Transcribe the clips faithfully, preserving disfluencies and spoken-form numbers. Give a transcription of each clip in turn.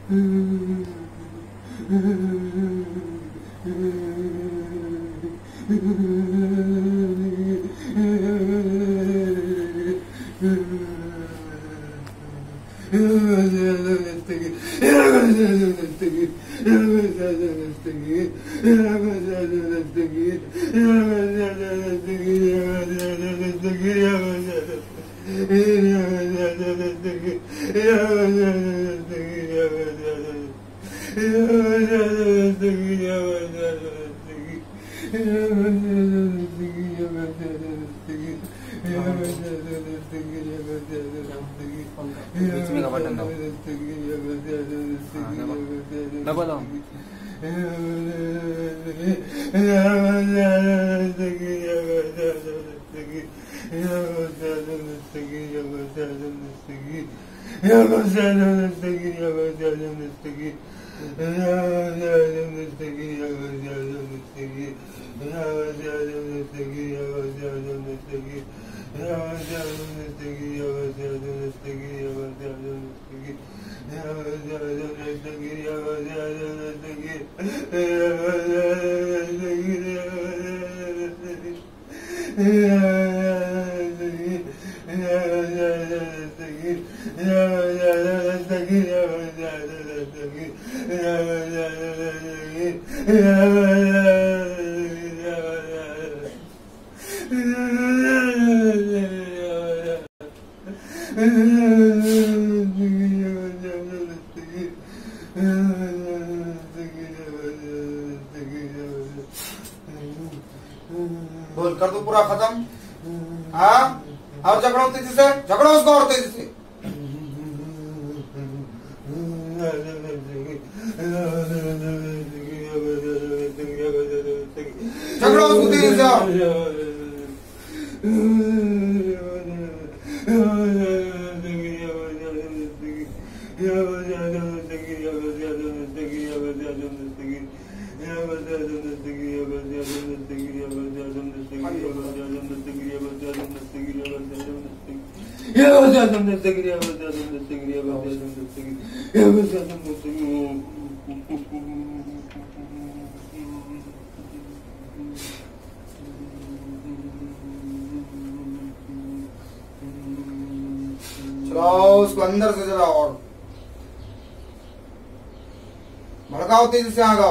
बीच में का बटन दबाओ, दबा दो। बोल कर दो पूरा खत्म। हाँ और झगड़ो तेजी से, झगड़ो उसको और तेजी से। झगड़ो उसको तेजी से। चलाओ उसको अंदर से जरा और भड़काओ, तेजी से आगाओ।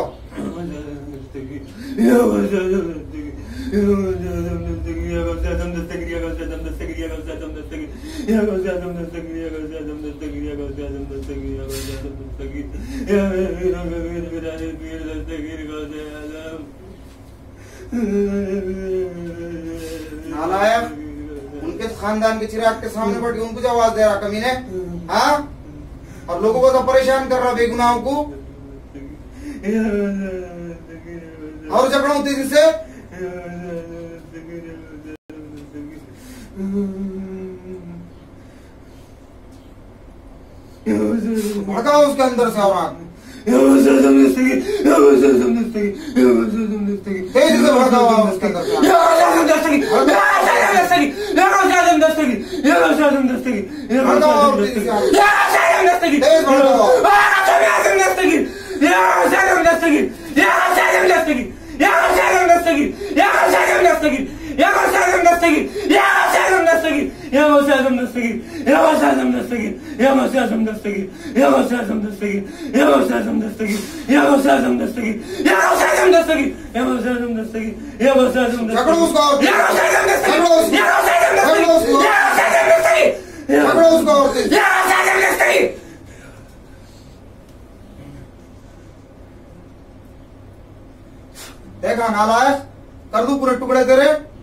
नालायक, उनके खानदान के चिराग के सामने बैठ के उनको जो आवाज दे रहा कमीने, हाँ? और लोगों को तो परेशान कर रहा बेगुनाहों को। और झगड़ो तेजी से। भड़काओ उसके अंदर से और तेजी से भड़काओ उसके अंदर देखा नालायक, कर दूं पूरे टुकड़े तेरे।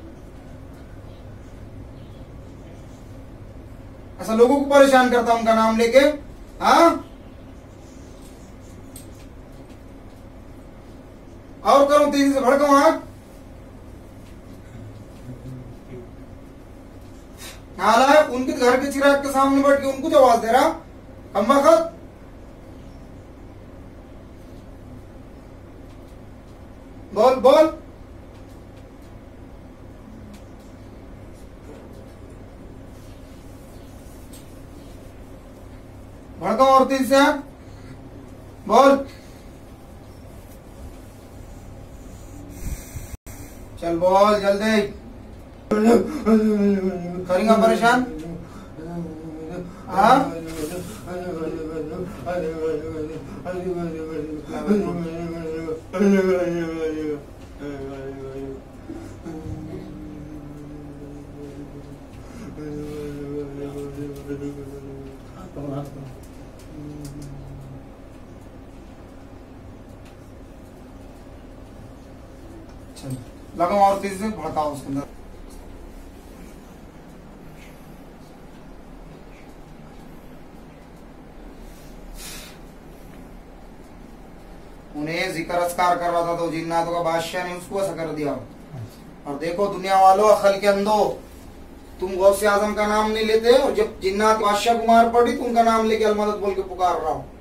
ऐसा लोगों को परेशान करता उनका नाम लेके, हाँ? और करूं तेजी से भड़काऊं, हाँ? नालायक, उनके घर के चिराग के सामने बैठ के उनको जो आवाज दे रहा कमबख्त। बोल बोल। भड़काओ और तेजी से। बोल, चल बोल जल्दी। करेंगा परेशान? हाँ? चल लगाओ और तेजी से भड़काओ उसके अंदर। उन्हें जिक्र अस्कार कर रहा था तो जिन्नातों का बादशाह ने उसको ऐसा कर दिया। और देखो दुनिया वालों, अकल के अंधो, तुम गौसे आजम का नाम नहीं लेते और जब जिन्नात बादशाह कुमार पड़ी तो उनका नाम लेके अलमदद बोल के पुकार रहा हो।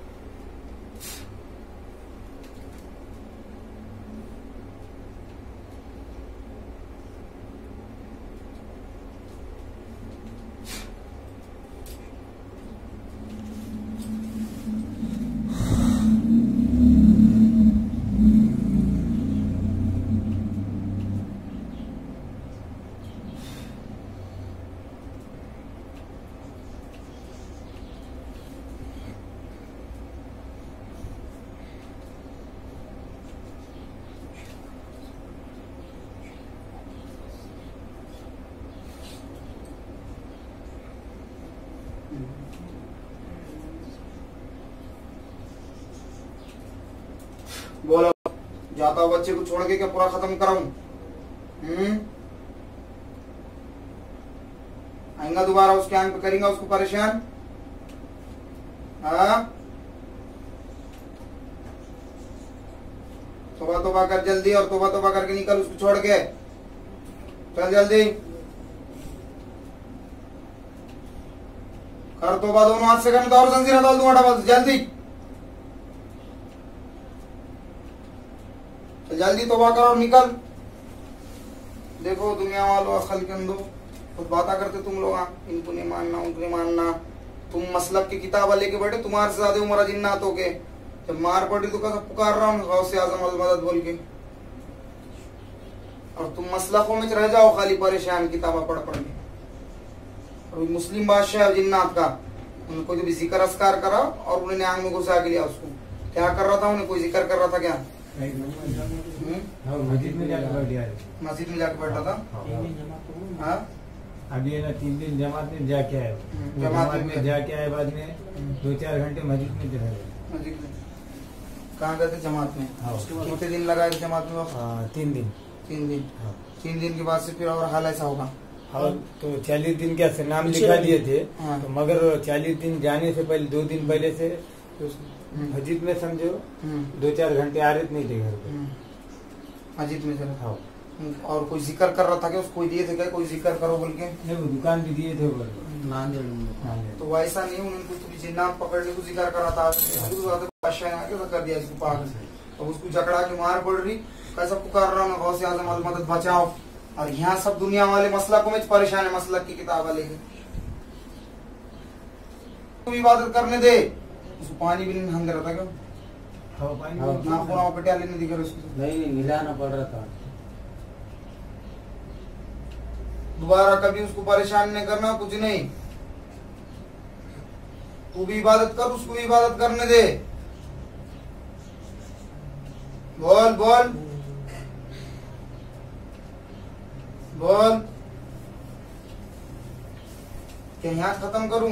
बोलो, जाता हूँ बच्चे को छोड़ के क्या पूरा खत्म कराऊं? हम्म आएगा दोबारा उसके आंख पे करेंगे उसको परेशान? हाँ, तोबा तोबा कर जल्दी, और तोबा तोबा करके निकल उसको छोड़ के। चल जल्दी कर तोबा, दोनों हाथ से करने तो और जंजीर डाल दूंगा बस। जल्दी जल्दी तोबा करो और निकल। देखो दुनिया वालों, अकल के अंदो, तो बातें करते तुम लोग, इनको नहीं मानना उनको नहीं मानना। तुम मसलक की किताबा लेके बैठे, तुम्हारे से ज्यादा उम्र जिन्नातों के। जब मार पड़ी तो कैसा पुकार रहा हूँ गौसे आजम अल मदद बोल के, और तुम मसलकों में रह जाओ खाली परेशान किताबा पढ़ पढ़ के। और मुस्लिम बादशाह जिन्नात का, उनको जो भी जिक्र अस्कार करा और उन्होंने आंख में घुसा के लिया उसको। क्या कर रहा था? उन्हें कोई जिक्र कर रहा था क्या? मस्जिद में जाकर बैठ गया। मस्जिद में जाकर बैठा था। हाँ, अभी ना तीन दिन जमात में जाके आए, जमात जमात में जाके आए, बाद में दो चार घंटे मस्जिद में रह गए। मस्जिद में कहाँ गए थे? जमात में। कितने दिन लगाए थे जमात में? हाँ, तीन दिन। तीन दिन। तीन दिन के बाद से फिर और हाल ऐसा होगा। और तो चालीस दिन क्या से नाम लिखा दिए थे। हाँ। तो मगर चालीस दिन जाने से पहले, दो दिन पहले से तो मस्जिद में समझो दो चार घंटे आ रहे नहीं थे घर पे। मस्जिद में चला। हाँ। और कोई जिक्र कर रहा था कि उसको दिए थे क्या? कोई जिक्र करो बोल के? नहीं, वो दुकान भी दिए थे बोल। तो वैसा नहीं, उनको तो जिन्नात पकड़ने को जिक्र कर रहा था। बादशाह ने कैसा कर दिया इसको पागल। अब उसको जकड़ा के मार पड़ रही, कैसा पुकार रहा हूँ गौसे आजम अल मदद बचाओ। और यहाँ सब दुनिया वाले मसलकों में परेशान है, मसलक की किताब लेके। तुम इबादत करने दे, उसको पानी भी नहीं हंग रहा था क्या? हाँ, पानी नाखून पटियाले नहीं दिख रहे उसको। नहीं नहीं मिलाना पड़ रहा था। दोबारा कभी उसको परेशान नहीं करना, कुछ नहीं। तू भी इबादत कर, उसको भी इबादत करने दे। बोल बोल बोल, क्या यहाँ खत्म करूं?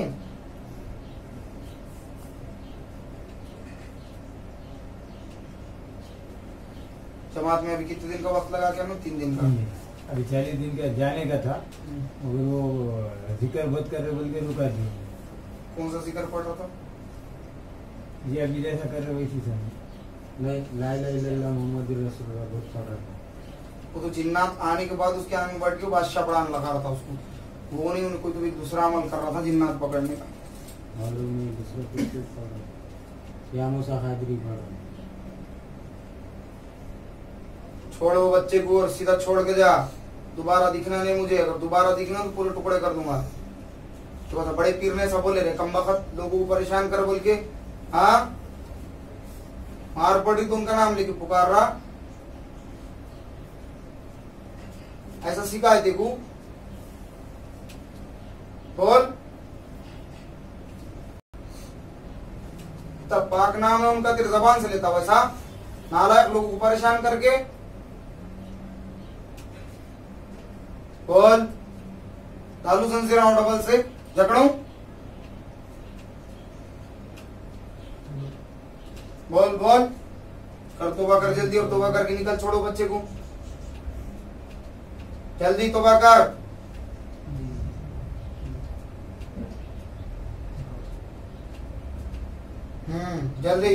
जमात में अभी कितने दिन का वक्त लगा के? तीन दिन का। अभी चालीस दिन का जाने का था, मगर वो जिक्र बद कर रहे बोल के रुका दिया। कौन सा जिक्र पढ़ रहा था? ये अभी जैसा कर रहे वैसी समझ। नहीं, ला इलाहा इल्लल्लाह मुहम्मद रसूलुल्लाह बहुत पढ़ रहा था। वो तो जिन्नात आने के बाद उसके आगे बैठ के बादशाह पढ़ाने लगा रहा था उसको। वो नहीं, उनको तो भी दूसरा अमल कर रहा था जिन्नात पकड़ने का। मालूम नहीं दूसरा कुछ पढ़ रहा। या मूसा खादरी पढ़ रहा। छोड़ वो बच्चे को और सीधा छोड़ के जा। दोबारा दिखना नहीं मुझे, अगर दोबारा दिखना तो पूरे टुकड़े कर दूंगा। तो बड़े पीर ने सब बोले रे कम वक्त लोगों को परेशान कर बोल के। हाँ, मार पड़ी तो उनका नाम लेके पुकार रहा, ऐसा सीखा है देखो। बोल, तब पाक नाम है उनका, तेरे जबान से लेता वैसा नालायक लोगों को परेशान करके। बोल, डालू संसीरा डबल से जकड़ू। बोल बोल, कर तोबा कर जल्दी, और तोबा करके निकल, छोड़ो बच्चे को, जल्दी तोबा कर। हम्म जल्दी।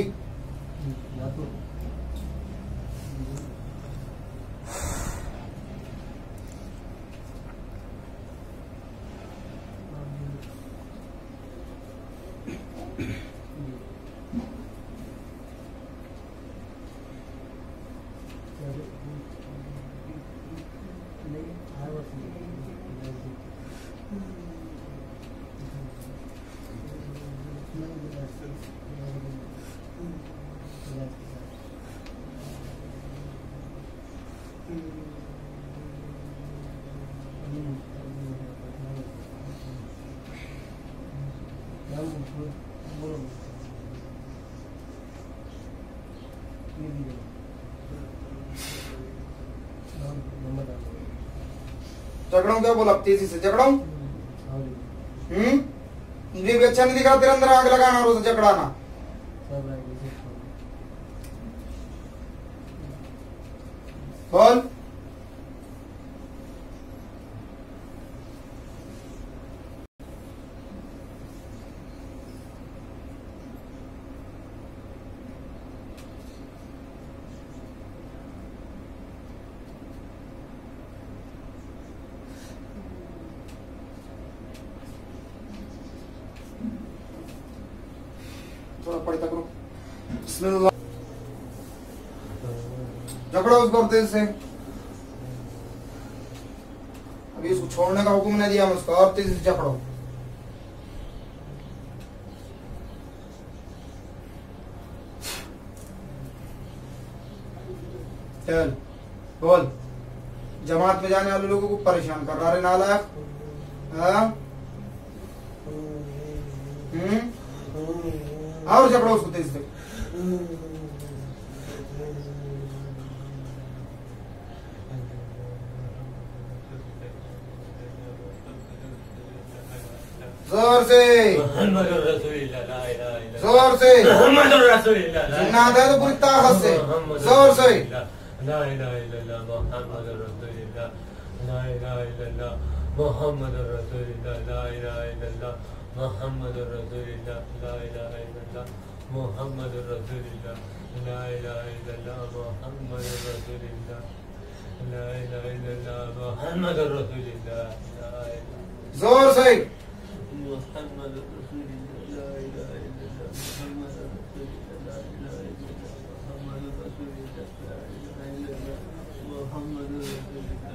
जकड़ू क्या बोला, तेजी से जकड़ू। हम्म मुझे भी अच्छा नहीं दिखा तेरे अंदर आग लगाना और उसे जकड़ाना। बोल, थोड़ा पढ़ता करो। बिस्मिल्लाह, जकड़ो उसको तेज से। अभी उसको छोड़ने का हुक्म नहीं दिया मैं उसको, और तेज से जकड़ो। चल बोल, जमात में जाने वाले लोगों को परेशान कर रहा है नालायक। हम्म और जकड़ो उसको तेज से। जोर से, जोर से, जिन्नात है तो पूरी ताकत से, जोर से। मोहम्मद रसूलुल्लाह, ला इलाहा इल्लल्लाह, मोहम्मद रसूलुल्लाह, ला इलाहा इल्लल्लाह, मोहम्मद रसूलुल्लाह, ला इलाहा इल्लल्लाह, मोहम्मद रसूलुल्लाह, ला इलाहा इल्लल्लाह, मोहम्मद रसूलुल्लाह, ला इलाहा जोर से। मोहम्मद रसूलुल्लाह, ला इलाहा इल्लल्लाह, मोहम्मद रसूलुल्लाह, ला इलाहा इल्लल्लाह, मोहम्मद रसूलुल्लाह, ला इलाहा इल्लल्लाह, मोहम्मद रसूलुल्लाह।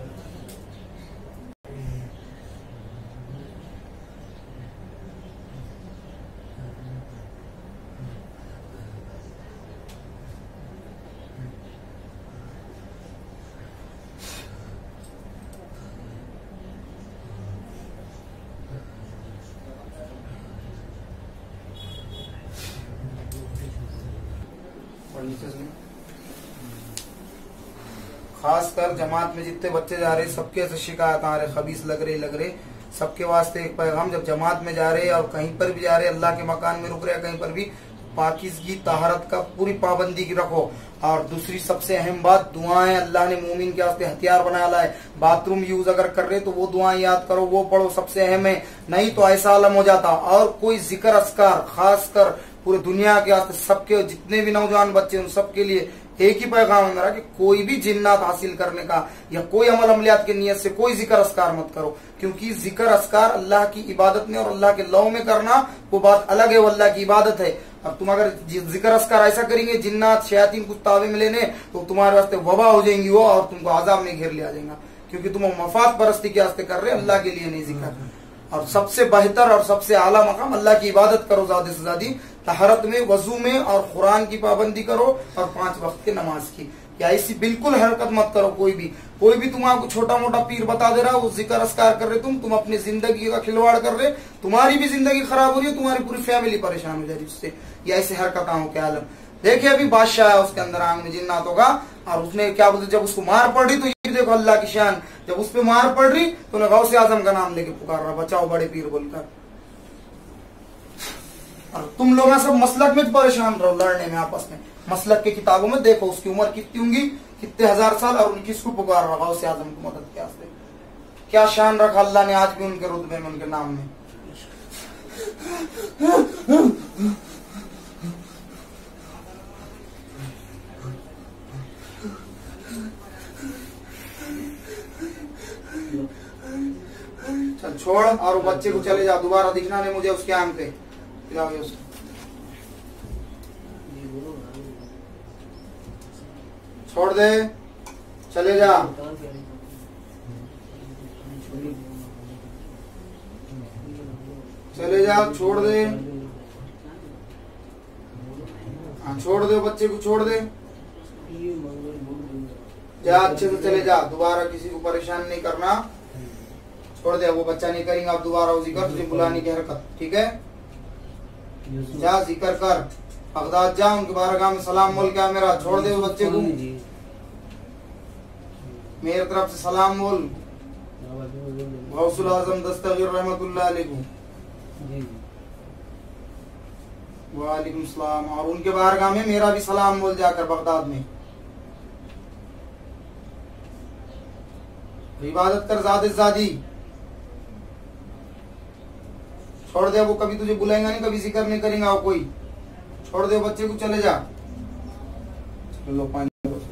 खासकर जमात में जितने बच्चे जा रहे सबके ऐसे शिकायत आ रहे, खबीस लग रहे लग रहे सबके वास्ते एक पैगाम, जब जमात में जा रहे और कहीं पर भी जा रहे, अल्लाह के मकान में रुक रहे, कहीं पर भी पाकिज़गी तहरत का पूरी पाबंदी की रखो। और दूसरी सबसे अहम बात, दुआएं अल्लाह ने मोमिन के वास्ते हथियार बनाया है। बाथरूम यूज अगर कर रहे तो वो दुआएं याद करो, वो पढ़ो, सबसे अहम है। नहीं तो ऐसा आलम हो जाता। और कोई जिक्र अस्कार खासकर पूरे दुनिया के वास्ते सबके जितने भी नौजवान बच्चे उन सबके लिए एक ही पैगाम है मेरा कि कोई भी जिन्नात हासिल करने का या कोई अमल अमलियात की नियत से कोई जिक्र अस्कार मत करो, क्योंकि जिक्र अस्कार अल्लाह की इबादत में और अल्लाह के लौ में करना वो बात अलग है, वो अल्लाह की इबादत है। अब तुम अगर जिक्र अस्कार ऐसा करेंगे जिन्नात शयातीन कुछ तावे में लेने तो तुम्हारे वास्ते वबा हो जाएंगी वो, और तुमको आजाब में घेर लिया जाएगा, क्योंकि तुम मफाद परस्ती के वास्ते कर रहे, अल्लाह के लिए नहीं जिक्र। और सबसे बेहतर और सबसे आला मकाम अल्लाह की इबादत करो ज्यादा से ज्यादा, तहरत में, वजू में, और कुरान की पाबंदी करो और पांच वक्त के नमाज की। या ऐसी बिल्कुल हरकत मत करो। कोई भी कोई भी तुम्हारा छोटा मोटा पीर बता दे रहा, वो जिक्र अस्कार कर रहे, तुम तुम अपनी जिंदगी का खिलवाड़ कर रहे, तुम्हारी भी जिंदगी खराब हो रही है, तुम्हारी पूरी फैमिली परेशान हो जा रही है उससे। या ऐसे हरकतों के आलम देखिए, अभी बादशाह है, उसके अंदर आंग में जिन्नात होगा, और उसने क्या बोलते, जब उसको मार पड़ रही तो ये देखो अल्लाह की शान, जब उस पर मार पड़ रही तो उन्हें गौसे आजम का नाम लेके पुकार रहा, बचाओ बड़े पीर बोलकर। और तुम लोग सब मसलक में परेशान रहो लड़ने में आपस में। मसलक के किताबों में देखो उसकी उम्र कितनी होंगी, कितने हजार साल, और उनकी किसको पुकार रहा गौसे आजम की मदद के वास्ते। क्या शान रखा अल्लाह ने आज भी उनके रुतबे में, उनके नाम में। चल छोड़, और वो बच्चे को चले जा, दोबारा दिखना नहीं मुझे उसके आंख पे। उसको छोड़ दे, चले जा। चले जा, छोड़ दे। हाँ छोड़ दे, बच्चे को छोड़ दे, जा अच्छे से चले जा, दोबारा किसी को परेशान नहीं करना। छोड़ दे, वो बच्चा नहीं करेंगे आप दोबारा वो जिक्र, तुझे बुलाने की हरकत, ठीक है? जा जिक्र कर, बगदाद जा, उनके बारगाह में सलाम बोल क्या मेरा, छोड़ दे वो बच्चे को, मेरी तरफ से सलाम बोल। गौसुल आजम दस्तगीर रहमतुल्लाह अलैहि, वालेकुम सलाम, और उनके बारगाह में मेरा भी सलाम बोल जाकर बगदाद में। इबादत कर ज़ादे ज़ादी, छोड़ दे, वो कभी तुझे बुलाएगा नहीं, कभी जिक्र नहीं करेंगे वो कोई। छोड़ दे बच्चे को, चले जा। लो पानी।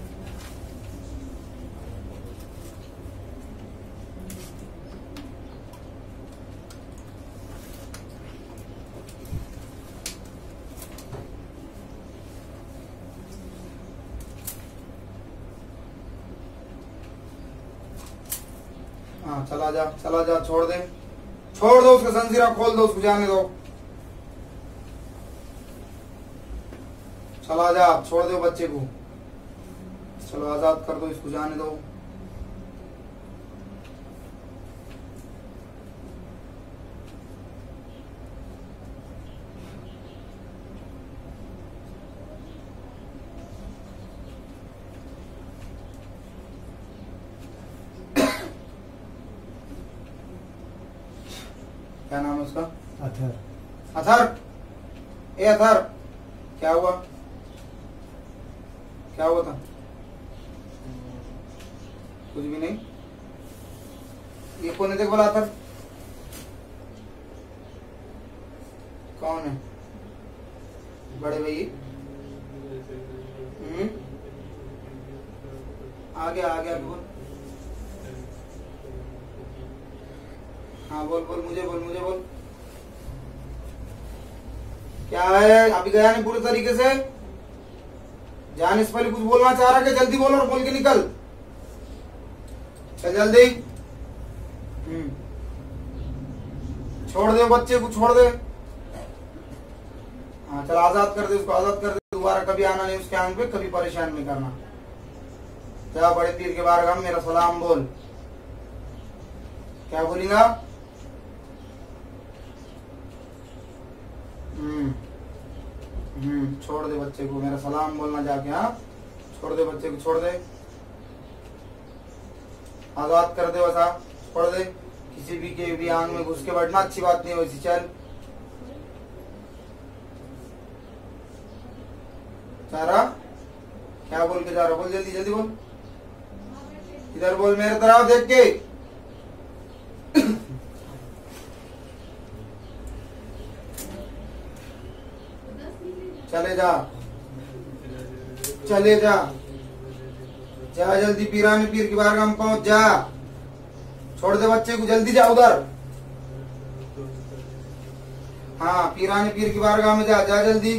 हाँ चला जा, चला जा, छोड़ दे, छोड़ दो उसका जंजीरा, खोल दो उसको, जाने दो, चला जा, छोड़ दो बच्चे को, चलो आजाद कर दो इसको, जाने दो। क्या नाम है उसका? अथर। अथर, ए अथर, क्या हुआ? क्या हुआ था? कुछ भी नहीं। ये कौन है देख बोला अथर? कौन है? बड़े भाई? हम्म, आगे आगे आगे बोल। हाँ बोल बोल, मुझे बोल, मुझे बोल, क्या है? अभी गया नहीं पूरे तरीके से? जाने से पहले कुछ बोलना चाह रहा है? जल्दी बोल और बोल के निकल, चल जल्दी। हम्म, छोड़ दे बच्चे को, छोड़ दे। हाँ चल आजाद कर दे उसको, आजाद कर दे, दोबारा कभी आना नहीं उसके आंख पे, कभी परेशान नहीं करना। जा बड़े पीर के बारगाह में मेरा सलाम बोल। क्या बोलेगा? हम्म हम्म, छोड़ दे बच्चे को, मेरा सलाम बोलना जाके। हाँ छोड़ दे बच्चे को, छोड़ दे, आजाद कर दे, वैसा छोड़ दे। किसी भी के भी आंग में घुस के बैठना अच्छी बात नहीं है वैसी। चल जा रहा, क्या बोल के जा रहा? बोल जल्दी जल्दी बोल, इधर बोल, मेरे तरफ देख के। चले जा, चले जा, जा जल्दी, पीराने पीर की बारगाह में पहुंच जा। छोड़ दे बच्चे को, जल्दी जा उधर। हाँ पीराने पीर की बारगाह में जा, जा जल्दी।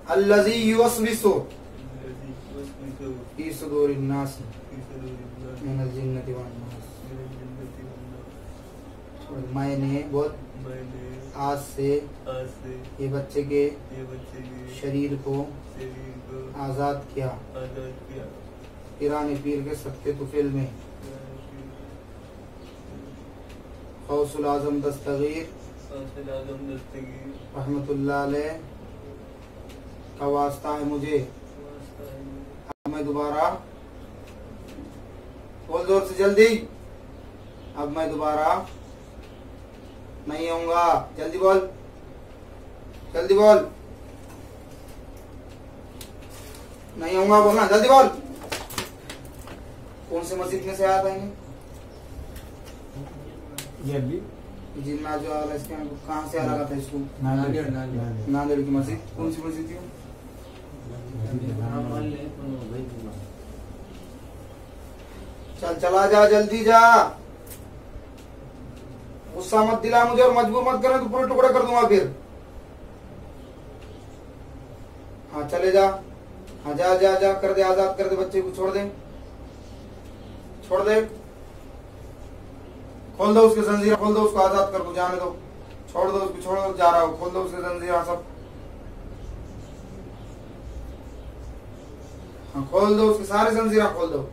अल्लज़ी युवस्विसु الذي يوسوس फी सुदूरिन नास في صدور الناس मिनल जिन्नति वन नास। من الجنة والناस। और मैंने बोल मैंने आज से आज से ये बच्चे के ये बच्चे के शरीर को शरीर को आजाद किया आजाद किया। ईरानी पीर के सत्य तुफिल में गौसुल आजम दस्तगीर गौसुल आजम दस्तगीर रहमतुल्लाह अलैह का वास्ता है मुझे। वास्ता है अब मैं दोबारा बोल जोर से जल्दी, अब मैं दोबारा नहीं आऊंगा। जल्दी बोल, जल्दी बोल, नहीं आऊंगा बोलना, जल्दी बोल। कौन से मस्जिद में से आया था इन्हें? ये भी जिन्ना जो आ रहा है इसके कहाँ से आ रहा था इसको? नांदेड़ नांदेड़। नांदेड़ की मस्जिद। कौन सी मस्जिद थी वो? चल चला जा, जल्दी जा, गुस्सा मत दिला मुझे और मजबूर मत करना तो पूरे टुकड़े कर दूंगा फिर। हाँ चले जा, हाँ जा जा जा, कर दे, आजाद कर दे बच्चे को, छोड़ दे, छोड़ दे, खोल दो उसके जंजीर, खोल दो उसको, आजाद कर दो, जाने दो, छोड़ दो उसको, छोड़ दो, जा रहा हो, खोल दो उसके जंजीर सब। हाँ खोल दो उसके सारे जंजीर, खोल दो,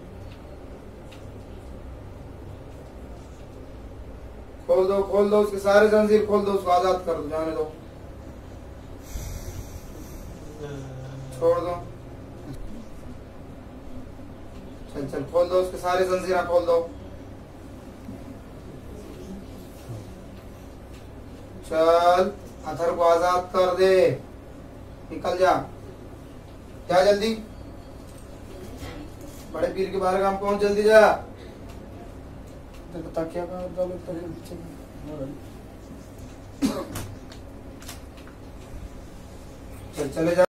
खोल दो, खोल दो उसके सारे जंजीर, खोल दो उसको, आजाद कर दो, जाने दो, छोड़ दो, चल चल, खोल दो उसके सारे जंजीर, खोल दो, चल अथर को आजाद कर दे, निकल जा, जा जल्दी, बड़े पीर के बारे में पहुंच, जल्दी जा। बता क्या कहा चल चले जा।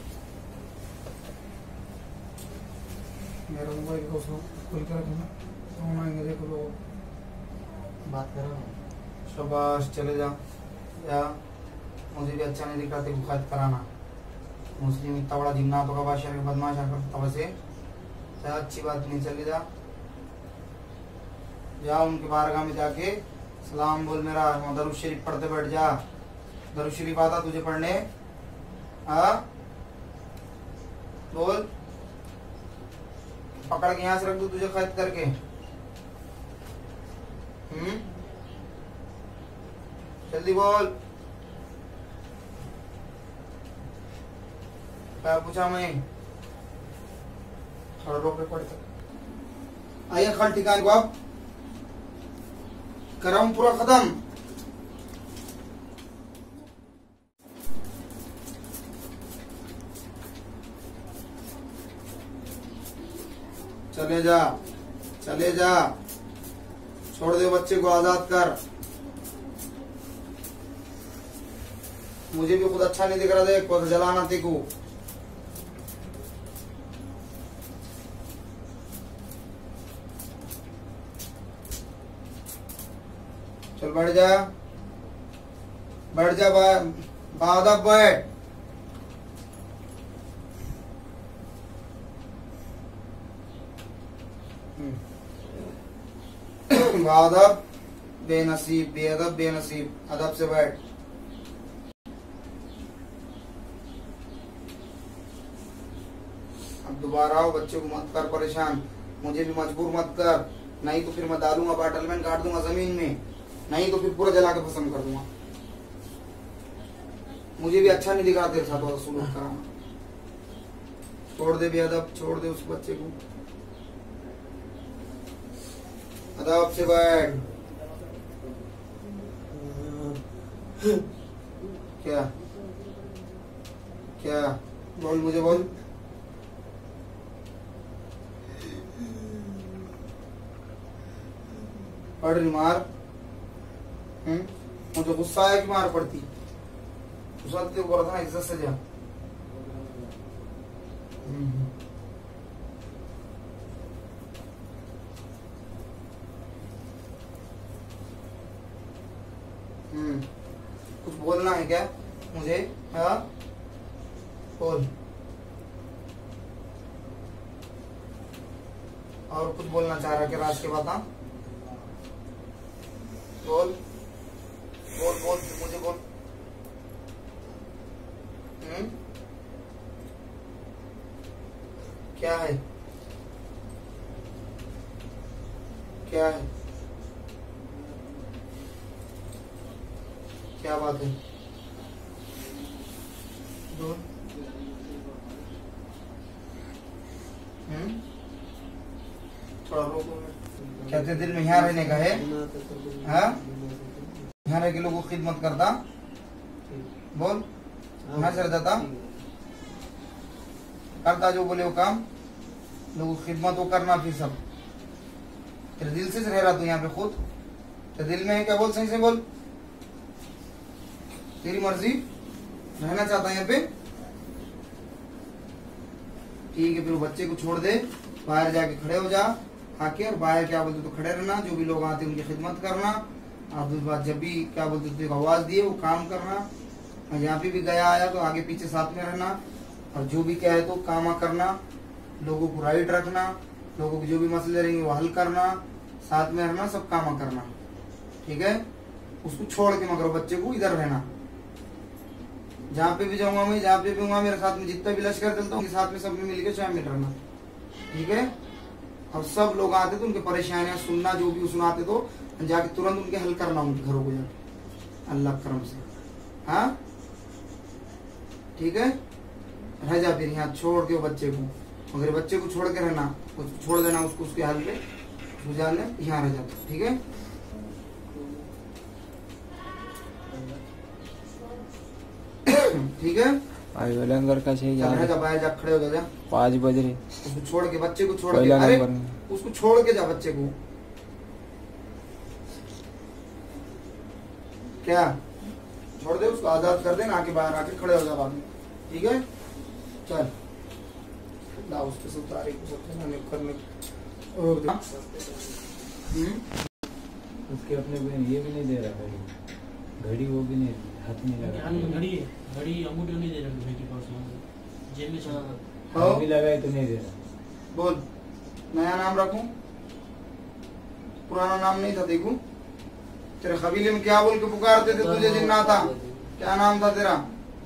मेरा मोबाइल को खोल कर रखना, फोन आएंगे, देखो लोग बात कर रहा हूँ। शाबाश, चले जा, या मुझे भी अच्छा नहीं दिख रहा था बुखार कराना। मुस्लिम इतना बड़ा जिन्नातों का बादशाह के बदमाश आकर तब से अच्छी बात नहीं। चले जा, जा उनके बारगाह में जाके सलाम बोल मेरा, दरूद शरीफ पढ़ते बैठ जा। दरूद शरीफ आता तुझे पढ़ने? हाँ बोल, पकड़ के यहाँ से रख दू तुझे कैद करके? हम्म जल्दी बोल, क्या पूछा मैं? खड़ा रोक पड़ता। आइए खल ठिकाने को, अब कराऊं पूरा खत्म। चले जा, चले जा, छोड़ दे बच्चे को, आजाद कर। मुझे भी खुद अच्छा नहीं दिख रहा, देख को जलाना थी को। चल बैठ जा, बैठ जा, बादब बैठ। बादब बेनसीब, बेअदब बेनसीब, अदब से बैठ। अब दोबारा आओ, बच्चे को मत कर परेशान, मुझे भी मजबूर मत कर, नहीं तो फिर मैं डालूंगा बाटलमैन, काट दूंगा जमीन में, नहीं तो फिर पूरा जला के खत्म कर दूंगा। मुझे भी अच्छा नहीं दिखा तेरे साथ सुलूक कराना। छोड़ दे बेअदब, छोड़ दे उस बच्चे को, अदब से बैठ। क्या क्या बोल, मुझे बोल। पढ़ रही मार, हम्म मुझे गुस्सा आया कि मार पड़ती? उस वक्त को बोला था ना इज्जत से जा। हम्म कुछ बोलना है क्या मुझे? हाँ बोल। और कुछ बोलना चाह रहा कि राज के बाद? हाँ बोल बोल बोल मुझे बोल। हम्म क्या है क्या है क्या बात है? बोल। हम्म थोड़ा रोको। क्या तेरे दिल में यहाँ रहने का है? हाँ यहाँ रह के लोगों को खिदमत करता? बोल यहाँ से रहता करता जो बोले वो काम, लोगों की खिदमत वो करना। फिर सब तेरे दिल से रह रहा तू यहाँ पे खुद? तेरे दिल में है क्या? बोल सही से बोल। तेरी मर्जी रहना चाहता है यहाँ पे? ठीक है फिर बच्चे को छोड़ दे, बाहर जाके खड़े हो जा आके, और बाहर क्या बोलते तो खड़े रहना, जो भी लोग आते उनकी खिदमत करना। और दूसरी बात जब भी क्या बोलते तो आवाज दिए वो काम करना। और यहाँ पे भी गया आया तो आगे पीछे साथ में रहना, और जो भी क्या है तो काम करना, लोगों को राइट रखना, लोगों के जो भी मसले रहेंगे वो हल करना, साथ में रहना, सब काम करना। ठीक है उसको छोड़ के मगर बच्चे को इधर रहना। जहाँ पे भी जाऊंगा मैं, जहाँ पे भी होऊंगा मेरे साथ में जितना भी लश्कर चलता हूँ साथ में सब में मिलकर शामिल रहना। ठीक है और सब लोग आते तो उनकी परेशानियां सुनना, जो भी सुनाते तो जाके तुरंत उनके हल करना, उनके घरों को जाके अल्लाह करम से। हाँ ठीक है रह जा फिर यहाँ छोड़ के बच्चे को, मगर बच्चे को छोड़ के रहना, उसको छोड़ देना, उसको उसके हाल पे गुजार ले, यहाँ रह जाता। ठीक है ठीक है आई वाला लंगर का चाहिए जा जा बाहर जा खड़े हो जा, जा। पाँच बज रहे उसको छोड़ के बच्चे को छोड़ के, पहला अरे नंबर उसको छोड़ के जा बच्चे को। क्या छोड़ दे उसको, आजाद कर देना, आके बाहर आके खड़े हो जा बाद में। ठीक है चल ला उसके से उतारे को सब करने रोक दे। हम्म उसके अपने को ये भी नहीं दे रहा घड़ी, घड़ी वो भी नहीं हाथ में लगा, घड़ी घड़ी अंगूठी नहीं दे रहा घड़ी के पास में, जेब में चला हाँ भी लगाए तो नहीं दे रहा। बोल नया नाम रखूं? पुराना नाम नहीं था देखूं? तेरे कबीले में क्या बोल के पुकारते थे तुझे जिन्ना था? क्या नाम था तेरा?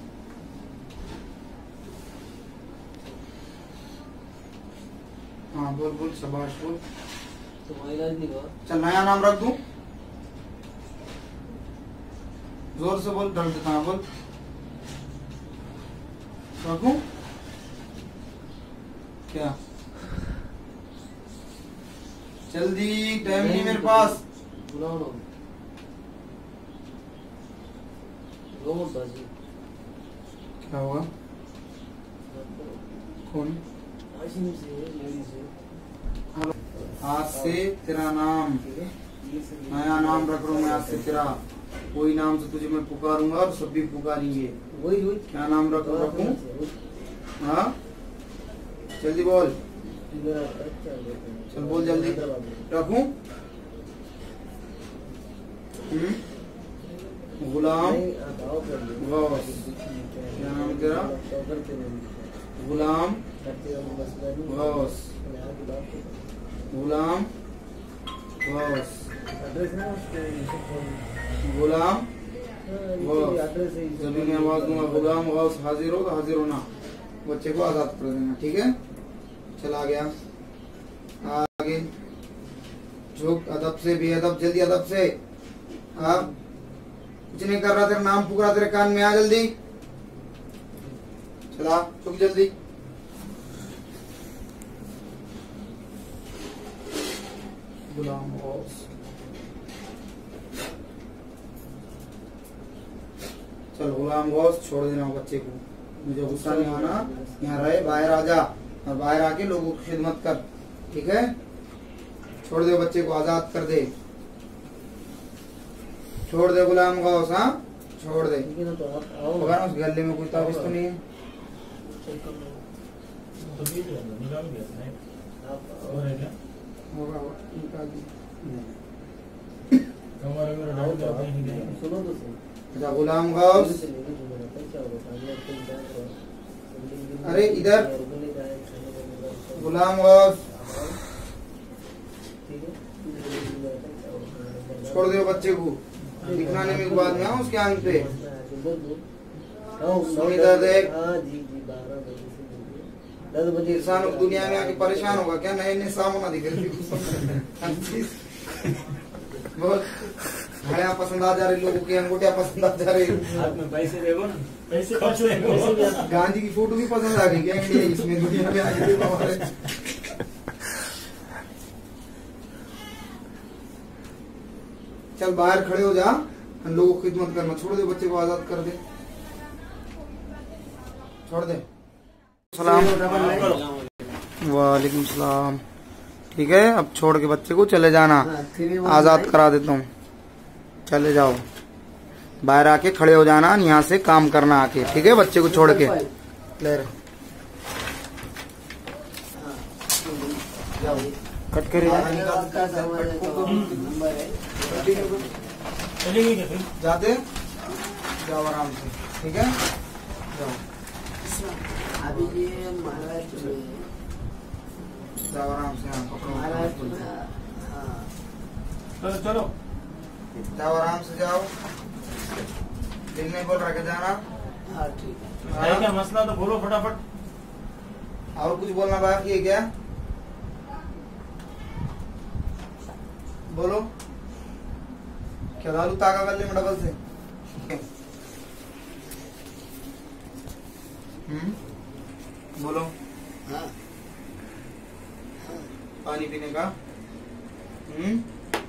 हाँ बोल बोल शाबाश बोल। चल नया नाम रख दूं? जोर से बोल, डर देता बोल। रखूं क्या? जल्दी टाइम नहीं मेरे पास। क्या हुआ? कौन? आज से तेरा नाम, नया नाम रख रहा हूँ मैं आज से तेरा। कोई नाम से तुझे मैं पुकारूंगा और सब भी पुकारेंगे। क्या नाम रख रखूं? हाँ जल्दी बोल, चल बोल जल्दी। रखूं? गुलाम गौस। क्या नाम तेरा? गुलाम गौस। गुलाम गौस। गुलाम जब मैं आवाज दूंगा गुलाम गौस हाजिर हो तो हाजिर होना, बच्चे को आजाद कर देना। ठीक है चला गया आगे। झुक अदब से, बेअदब, जल्दी अदब से। आप कुछ नहीं कर रहा, तेरा नाम पुकारा तेरे कान में, आ जल्दी चला, चुक जल्दी। गुलाम गौस चल गुलाम गौस छोड़ देना बच्चे को, मुझे गुस्सा नहीं आना, यहाँ रहे, बाहर आ जा और बाहर आके लोगों की खिदमत कर। ठीक है छोड़ दे बच्चे को, आजाद कर दे, छोड़ दे गुलाम गौस। हाँ छोड़ दे। होगा ना उस गले में कोई ताबीज तो नहीं है? होगा निकाल दी। अच्छा गुलाम गौस अरे इधर गुलाम गौस, छोड़ दो बच्चे को, दिखाने में बाद में आओ उसके आंख पे। सुनीता देख, इंसान दुनिया में आके परेशान होगा क्या? नए नए सामना दिख रही बहुत घड़िया पसंद आ जा रही लोगों की, अंगूठिया पसंद आ जा रही। हाथ में पैसे देखो ना, पैसे गांधी की फोटो भी पसंद आ गई क्या इंडिया इसमें दुनिया में आगे हमारे? चल बाहर खड़े हो जा, हम लोगों को खिदमत करना छोड़ दे, बच्चे को आजाद कर दे, छोड़ दे। सलाम वालेकुम सलाम। ठीक है, अब छोड़ के बच्चे को चले जाना, आजाद करा देता हूँ। चले जाओ, बाहर आके खड़े हो जाना, यहाँ से काम करना आके। ठीक है, बच्चे को छोड़ के ले रहे कट करे जाते जाओ आराम से। ठीक है, जाओ अभी ये महाराष्ट्र में, जाओ आराम से। महाराष्ट्र में चलो चलो जाओ आराम से जाओ, दिल नहीं बोल रहा के जाना। हाँ ठीक है। है क्या मसला तो बोलो फटाफट। और कुछ बोलना बाकी है क्या? बोलो। क्या दारू ताका कर ले में डबल से? हम्म बोलो। हाँ पानी पीने का। हम्म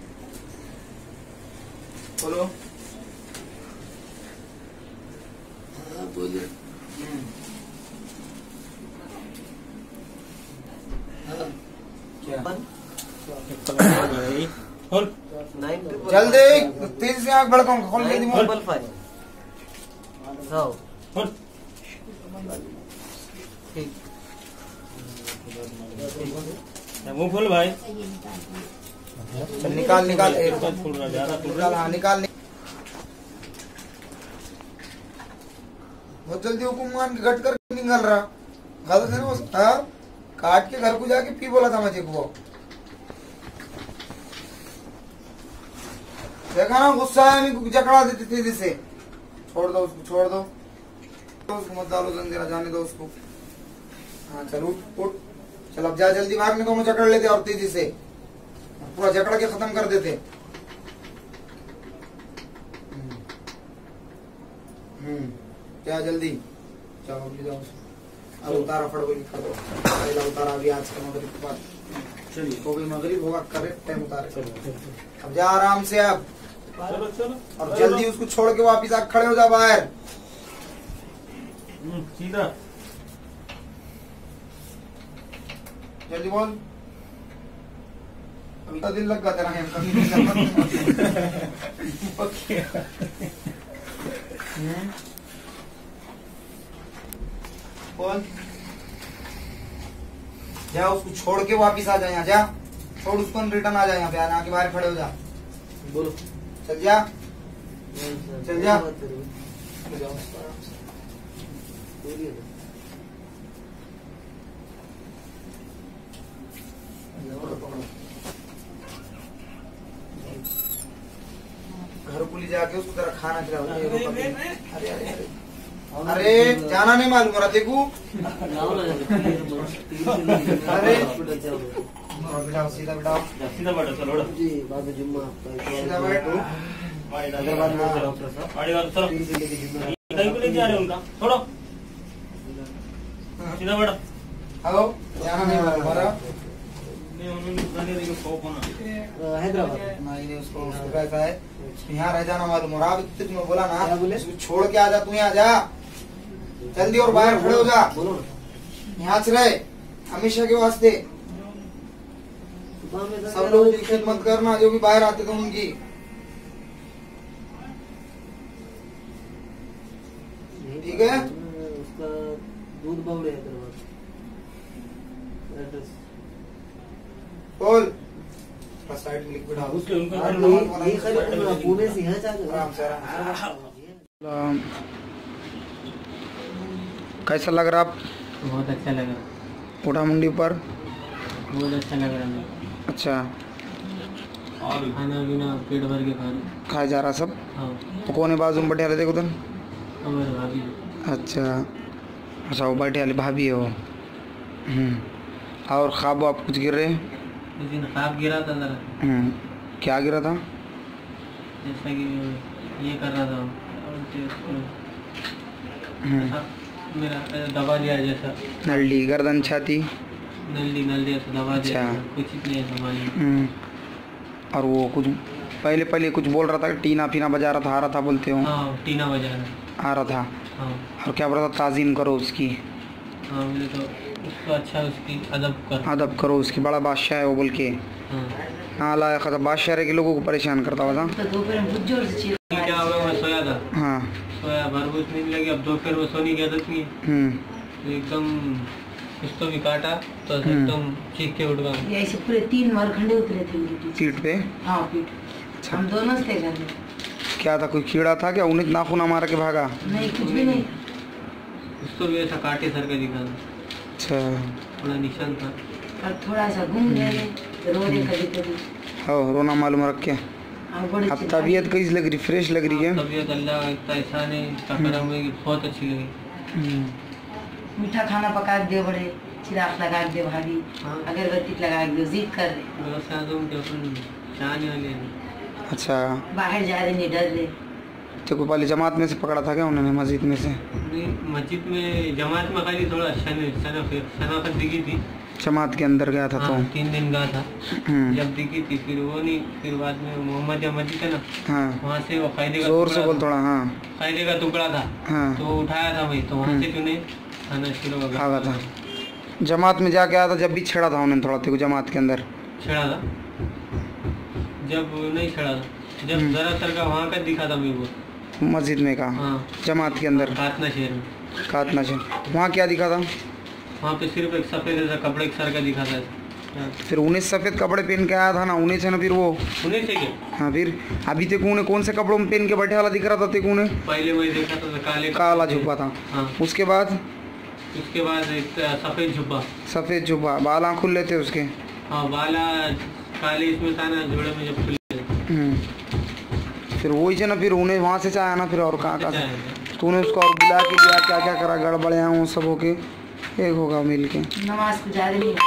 बोलो। हाँ बोलिए। हम्म हाँ क्या? खोल जल्दी तेजी से आंख बड़काऊंगा, खोल दे खोल। डबल फाइव जाओ। खोल। ठीक मुंह खोल भाई। चल निकाल निकाल एक खोल रहा, ज्यादा खोल निकाल, रहा। हाँ निकाल। बहुत जल्दी हुकुम मान के घट कर निकल रहा, गलत है ना वो। हाँ काट के घर को जाके पी बोला था मुझे को वो। देखा ना गुस्सा है, नहीं जकड़ा देती तेजी से। छोड़ दो उसको, छोड़ दो उसको, मत डालो जंजीरा, जाने दो उसको। हाँ चल उठ उठ, चल अब जा जल्दी भागने को, जकड़ लेते और तेजी से पूरा जकड़ के खत्म कर देते। हम्म क्या जल्दी जाओ, अभी जाओ। अब उतारा फटबॉल कर दो, पहला उतारा अभी आज के मगरिब के बाद। चलिए हो गई मगरिब, होगा करेक्ट टाइम उतारे। अब जा आराम से अब, चलो चलो और जल्दी उसको छोड़ के वापिस आके खड़े हो जा बाहर। सीधा जल्दी बोल, अभी तो दिल लग गया तेरा, कभी नहीं करना। बोल, जा उसको छोड़ के वापिस आ जा, यहाँ जा, छोड़ उसको, रिटर्न आ जा, यहाँ पे आना, आके बाहर खड़े हो जा। बोलो। चल जा, चल जा। बोलिए। घर को ले जाके उसको जरा खाना खिलाओ। अरे अरे अरे अरे जाना नहीं मालूम रहा देखू। अरे बिठाओ, सीधा बिठाओ, सीधा बैठो। चलो जी बाबू जुम्मा सीधा बैठो। हैदराबाद में डॉक्टर साहब गाड़ी वाले चलो, तीन से लेके जुम्मा कहीं को लेके आ रहे हो उनका, छोड़ो सीधा बैठो। हेलो, जाना नहीं मालूम रहा। नहीं उन्होंने बताने देंगे खौफ होना। हैदराबाद नहीं नहीं उसको उसको कैसा है, यहाँ रह जाना मालूम हो रहा। अभी तुझे बोला ना, क्या बोले? उसको छोड़ के आ जा, तू यहाँ जा जल्दी, और बाहर खड़े हो जा। बोलो ना। यहाँ से रहे हमेशा के वास्ते। सब लोगों की खिदमत करना, जो भी बाहर आते थे उनकी। ठीक है, उसका दूध बावड़े हैदराबाद एड्रेस। बोल साइड में लिख बिठा उसके उनका हाँ, घर ये- नंबर- ये खरीद पुणे से यहाँ चाह आराम से आराम से। कैसा लग रहा? बहुत अच्छा लग रहा, कोठा मंडी पर बहुत अच्छा लग रहा है। अच्छा, और खाना पीना पेट भर के खा खाया जा रहा सब। हाँ, तो कौन है बाजू में बैठे वाले देखो तुम? हमारे भाभी। अच्छा अच्छा, वो बैठे वाली भाभी है वो। हम्म, और ख्वाब आप कुछ गिर रहे हैं? उस दिन ख्वाब गिरा था जरा, हम्म, क्या गिरा था? जैसा कि ये कर रहा था और जो- हम्म, ऐसा मेरा दबा दिया, जैसा नल्ली, गर्दन, छाती। नल्ली नल्ली ऐसा दबा दिया, अच्छा। कुछ नहीं है संभाली। हम्म, और वो कुछ पहले पहले कुछ बोल रहा था कि टीना फीना बजा रहा था, आ रहा था बोलते हो? हाँ, टीना बजा रहा। आ रहा था। हाँ और क्या बोल रहा था? ताज़ीम करो उसकी, हाँ, बोले तो उसको अच्छा उसकी अदब कर। अदब करो उसकी, बड़ा बादशाह है वो बोल के। हाँ, हाँ लाया खता बादशाह रह के लोगों को परेशान करता हुआ था। क्या होगा, मैं सोया था, हाँ। सोया भरपूर नींद लगी। अब दोपहर में सोने की आदत नहीं है, हम्म, तो एकदम कुछ तो भी काटा तो हम्म। एकदम चीख के उठ गया। ऐसे पूरे तीन मरखंडे उतरे थे मेरी पीठ। पीठ पे? हाँ पीठ। अच्छा। हम दोनों थे घर में। क्या था, कोई कीड़ा था क्या? उन्हें नाखून मार के भागा? नहीं कुछ भी नहीं। उसको भी ऐसा काटे सर का दिखा था, अच्छा, थोड़ा निशान था। और थोड़ा सा घूम गए, रो रहे कभी कभी। हो रोना मालूम रख के। और बड़े अब चिल्लाए। तबीयत कैसी लग रही? फ्रेश लग रही है? तबीयत अल्लाह का इतना एहसान है, इसका करम है कि बहुत अच्छी लगी। हम्म, मीठा खाना पका के दे, बड़े चिराग लगा के दे भाभी, हाँ, अगरबत्ती लगा के दे, जिद कर रहे, व्यवस्था तो उनके अपन चाहने वाले हैं। अच्छा। बाहर जा रहे नहीं, डर रहे। तो कोई पहले जमात में से पकड़ा था क्या उन्होंने, मस्जिद में से? नहीं, मस्जिद में जमात में खाली थोड़ा शन- शनाख्त शनाख्त दिखी थी। जमात के अंदर गया था तो? हाँ, तीन दिन का था हम्म, जब दिखी थी, फिर वो नहीं, फिर बाद में मोहम्मद या मस्जिद है ना, हाँ, वहाँ से वो कायदे का जोर से टुकड़ा बोल था। थोड़ा। हाँ कायदे का टुकड़ा था, हाँ, तो वो उठाया था भाई, तो वहाँ से तूने खाना शुरू हो भागा था। जमात में जाके आया था जब भी छेड़ा था उन्होंने थोड़ा, तेरे को जमात के अंदर? छेड़ा था, जब नहीं छेड़ा था, जब हम्म। जरा सर का वहाँ का दिखा था मेरे को। मस्जिद में का? हाँ, जमात के अंदर? कातना शहर में। कातना से वहाँ क्या दिखा था? वहाँ पे सिर्फ एक सफेद ऐसा कपड़े के सर का दिखा था। हाँ, फिर उन्हें सफ़ेद कपड़े पहन के आया था ना, उन्हें से ना फिर वो। उन्हीं से क्या? हाँ, फिर अभी तक उन्हें कौन से कपड़ों में पहन के बैठे वाला दिख रहा था तेको? उन्हें पहले मैं देखा था तो काले काला कपड़े थे। जुब्बा था। हाँ, उसके बाद उसके बाद एक सफेद जुब्बा। सफ़ेद जुब्बा, बाल आँख खुले थे उसके? हाँ, बाला काले इसमें था ना, जोड़े में जब खुले थे। हम्म, फिर वही से ना, फिर उन्हें वहाँ से चाहे ना, फिर और कहाँ कहाँ अच्छा से है। तूने उसको और बुला के लिया, क्या क्या करा, गड़बड़ यहाँ वो सब होके एक होगा मिल के। नमाज को जा रहे नहीं,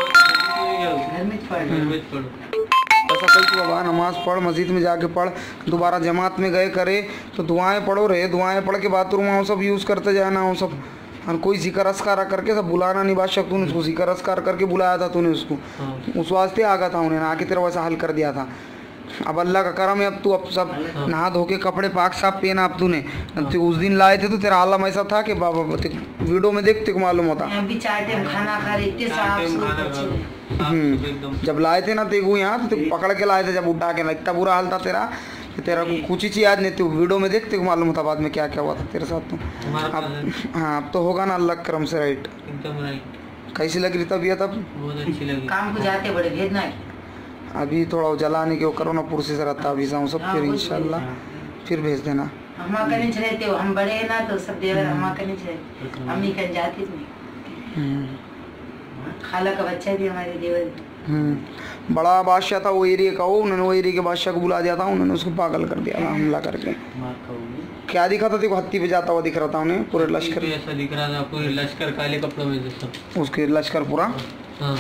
घर में पढ़ घर रहे। में पढ़ो। ऐसा कही तो बाबा, नमाज पढ़, मस्जिद में जाके पढ़, दोबारा जमात में गए करे तो दुआएं पढ़ो रहे, दुआएं पढ़ के बाथरूम वो सब यूज़ करते जाना वो सब। और कोई जिक्र अस्कारा करके सब बुलाना नहीं, बादशाह तूने उसको जिक्र अस्कार करके बुलाया था तूने उसको, हाँ, उस वास्ते आ गया था उन्हें, आके तेरा वैसा हल कर दिया था। अब अल्लाह का करम है, अब तू अब सब हाँ। नहा धो के कपड़े पाक साफ पहना अब तूने। अब तू उस दिन लाए थे तो तेरा आलम ऐसा था कि बाबा वीडियो में देखते को मालूम होता। हम भी चार टाइम खाना खा रहे, इतने साफ टाइम सुथरे खाना बच्चे खा रहे। लो। साफ हम्म। सुथरे एकदम। जब लाए थे ना तेगू यहाँ तो तेको पकड़ के लाए थे, जब उठा के इतना बुरा हाल था तेरा कि तेरा को कुछ ही चीज़ याद नहीं थी, वीडियो में देखते को मालूम होता बाद में क्या क्या हुआ था तेरे साथ। तो हमारा अब प्लान हाँ, अब तो होगा ना अल्लाह के करम से। राइट, एकदम राइट, कैसी लग रही तबीयत अब? बहुत अच्छी लगी। काम को जाते बड़े भेजना है। अभी थोड़ा वो जलाने के वो करो ना पुरसे से रहता अभी जाऊँ सब, हाँ, फिर वो इंशाल्लाह फिर भेज देना। हम कहीं रहते हो, हम बड़े हैं ना तो सब देवर हम कहीं रहते, अम्मी कहीं जाती नहीं। हम्म, खाला का बच्चा भी हमारे देवर। हम्म, बड़ा बादशाह था वो एरिया का, वो उन्होंने वो एरिया के बादशाह को बुला दिया था, उन्होंने उसको पागल कर दिया था हमला करके। मार खाओगी। क्या दिखा था देखो? हत्ती पे जाता हुआ दिख रहा था उन्हें, पूरे लश्कर, भी ऐसा दिख रहा था, पूरे लश्कर काले कपड़ों में थे सब। उसके लश्कर पूरा। हाँ,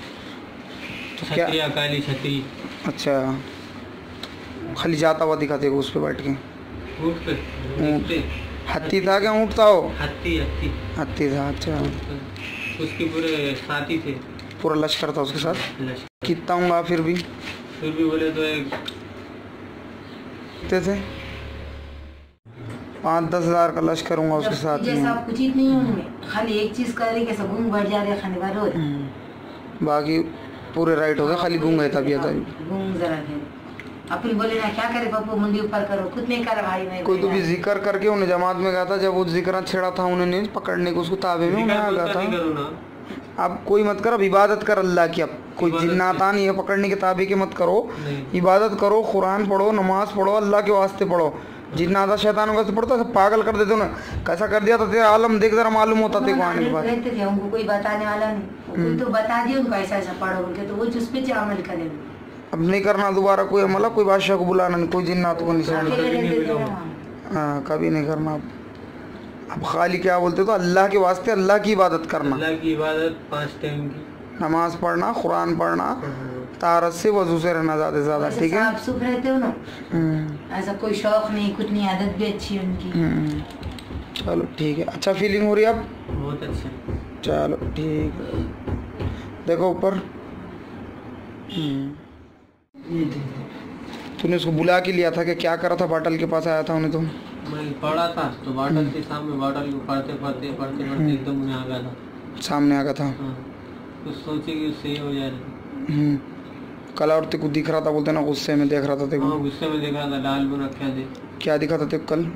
तो क्या? छतरिया काली छतरी। अच्छा, खाली जाता हुआ दिखा देखो उस पे बैठ के। ऊँट पे, ऊँट पे हत्ती था क्या ऊँट था वो? हत्ती हत्ती हत्ती था। अच्छा, उसके पूरे साथी थे, पूरा लश्कर था उसके साथ। लश्कर। कितना होगा फिर भी? फिर भी बोले तो एक कितने थे? पाँच दस हजार का लश्कर होगा उसके साथ में। जैसा कुछ ही नहीं है उनमें, खाली एक चीज कर रहे कि सब घूम बैठ जा रहे खाने वाले। हम्म, बाकी पूरे राइट हो गए, खाली घूम गए तबीयत अभी। घूम जरा थे, अपन बोले ना क्या करे पप्पू, मुंडी ऊपर करो, खुद नहीं कर भाई नहीं। कोई तो भी जिक्र करके उन्हें जमात में गया था, जब वो जिक्र छेड़ा था उन्होंने पकड़ने को उसको ताबे में उन्हें आ गया था। करो ना, अब कोई मत कर, अब इबादत कर अल्लाह की। अब कोई इबादत जिन्नाता नहीं है पकड़ने के ताबे के, मत करो, नहीं। इबादत करो, कुरान पढ़ो, नमाज पढ़ो, अल्लाह के वास्ते पढ़ो। जिन्नात शैतानों का पड़ता सब पागल कर देते ना, कैसा कर दिया था तेरा आलम देख जरा मालूम होता तेरे को आने के बाद। रहते थे उनको कोई बताने वाला नहीं, कोई तो बता दिया उनको ऐसा ऐसा पढ़ो बोल के, तो वो उस पे अमल करेंगे। अब नहीं करना दोबारा कोई अमल, कोई बादशाह को बुलाना नहीं, कोई जिन्नात को नहीं, हाँ कभी नहीं करना। अब अब खाली क्या बोलते तो अल्लाह के वास्ते अल्लाह की इबादत करना, अल्लाह की इबादत पाँच टाइम की, नमाज पढ़ना, कुरान पढ़ना, तारत से वजू से रहना ज़्यादा से ज़्यादा, ठीक है। आप सुख रहते हो ना, ऐसा कोई शौक नहीं, कुछ नहीं, आदत भी अच्छी है उनकी। चलो ठीक है, अच्छा फीलिंग हो रही है अब? बहुत अच्छा। चलो ठीक है, देखो ऊपर। तूने उसको बुला के लिया था कि क्या करा था? बाटल के पास आया था उन्हें तो मैं पढ़ा था, तो बाटल के सामने बाटल को पढ़ते पढ़ते पढ़ते पढ़ते एकदम मुझे आ गया था, सामने आ गया था। हाँ, कुछ सोचे कि उससे हो जाए। कल और तेको दिख रहा था, बोलते ना गुस्से में देख रहा था तेको। हाँ, गुस्से में देख रहा था, लाल बुना क्या दे क्या दिखा था तेको कल?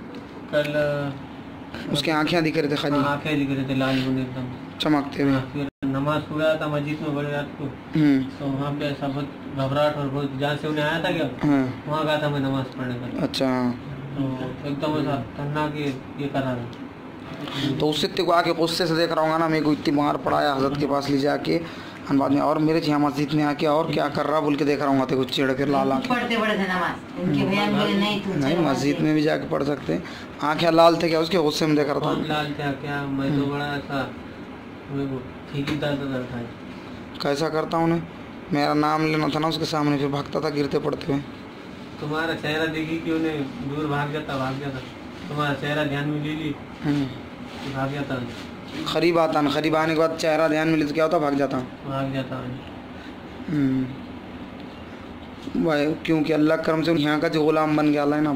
कल उसके आँखें दिख रहे थे, खाली आँखें दिख रहे थे लाल बुने एकदम चमकते हुए। फिर नमाज पढ़ा था मस्जिद में बड़े रात को, तो वहाँ पे ऐसा बहुत घबराहट और बहुत जहाँ से उन्हें आया था क्या, वहाँ गया था मैं नमाज पढ़ने का। अच्छा, तो एकदम ऐसा ठंडा के ये कर रहा था। तो उससे तेको आके गुस्से से देख रहा हूँ ना, मेरे को इतनी मार पड़ाया हजरत के पास ले जाके, बाद में और मेरे यहाँ मस्जिद में आके और क्या कर रहा बोल के देख रहा हूँ तेको चिड़ के लाल आँखें। पढ़ते पढ़ते नमाज इनके बयान बोले नहीं तू नहीं, मस्जिद में भी जाके पढ़ सकते हैं। आँखें लाल थे क्या उसके? गुस्से में देख रहा था। लाल था क्या? मैं तो बड़ा ऐसा ठीक ही दर्द था। कैसा करता हूँ उन्हें, मेरा नाम लेना था ना उसके सामने, फिर भागता था गिरते पड़ते हुए। तुम्हारा चेहरा देखी कि उन्हें दूर भाग जाता भाग जाता तुम्हारा चेहरा ध्यान में ले ली, भाग जाता। करीब आता ना, करीब आने के बाद चेहरा ध्यान मिले तो क्या होता? भाग जाता भाग जाता भाई, क्योंकि अल्लाह करम से यहाँ का जो गुलाम बन गया है ना।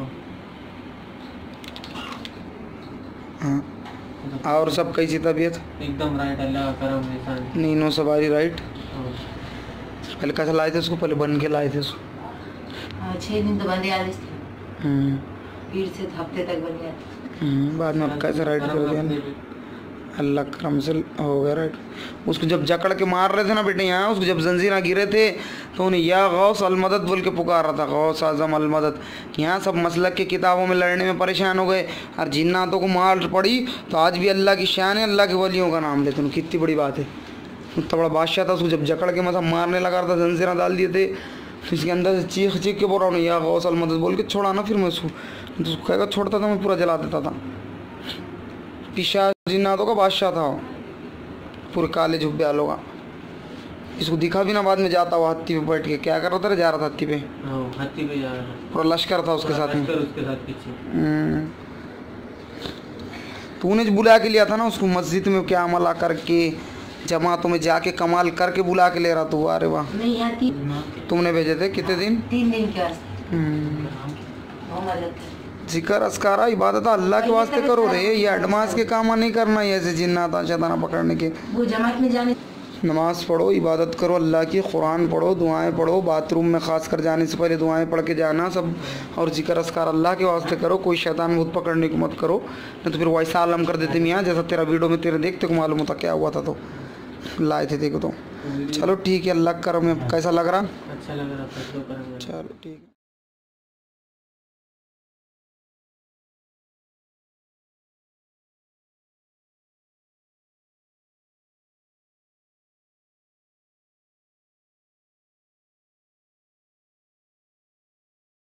हाँ, और सब कैसी तबीयत? एकदम राइट, अल्लाह का करम। नीनो सवारी राइट। पहले कैसे लाए थे उसको? पहले बन के लाए थे उसको? छः दिन तो बंदे आते थे, फिर से हफ्ते तक बन गया। बाद में अब कैसे राइट कर दिया? अल्लाह करम से हो गया राइट। उसको जब जकड़ के मार रहे थे ना बेटे यहाँ, उसको जब जंजीरा गिरे थे तो उन्हें या गौस अलमदद बोल के पुकार रहा था, गौस आजम अलमदद। यहाँ सब मसलक के किताबों में लड़ने में परेशान हो गए और जिन्नातों को मार पड़ी, तो आज भी अल्लाह की शान है, अल्लाह के वलियों का नाम लेते हैं। कितनी बड़ी बात है। उतना बड़ा बादशाह था, उसको जब जकड़ के मतलब मारने लगा था, जंजीरा डाल दिए थे, तो इसके अंदर से चीख चीख के बोल रहा हूँ या गौस अलमदद बोल के छोड़ा ना। फिर मैं उसको तो उसको कहेगा छोड़ता था, मैं पूरा जला देता था। पिशा जिन्नातों का बादशाह था, पूरे काले जुब्बे वालों का। इसको दिखा भी ना, बाद में जाता हुआ हत्ती पे बैठ के क्या कर रहा था? जा रहा था हत्ती पे, हत्ती पे जा रहा था, पूरा लश्कर था उसके साथ में, उसके साथ पीछे। तूने बुला के लिया था ना उसको मस्जिद में, क्या अमला करके जमातों में जाके कमाल करके बुला के ले रहा तू। अरे वाह, नहीं आती। तुमने भेजे थे कितने दिन? तीन दिन के जिक्र अस्कारा इबादत अल्लाह के वास्ते करो रे, ये एडवांस के काम नहीं करना, ये ऐसे जिन्नात शैताना पकड़ने के। वो जमात में जाने, नमाज पढ़ो, इबादत करो अल्लाह की, कुरान पढ़ो, दुआएं पढ़ो, बाथरूम में खास कर जाने से पहले दुआएं पढ़ के जाना सब, और जिक्र अस्कार अल्लाह के वास्ते करो। कोई शैतान भूत पकड़ने को मत करो, नहीं तो फिर वैसा आलम कर देते मियाँ जैसा तेरा वीडियो में तेरे देखते को मालूम होता क्या हुआ था, तो लाए थे देखो। तो चलो ठीक है, अल्लाह करम में कैसा लग रहा? अच्छा लग रहा था। चलो ठीक है।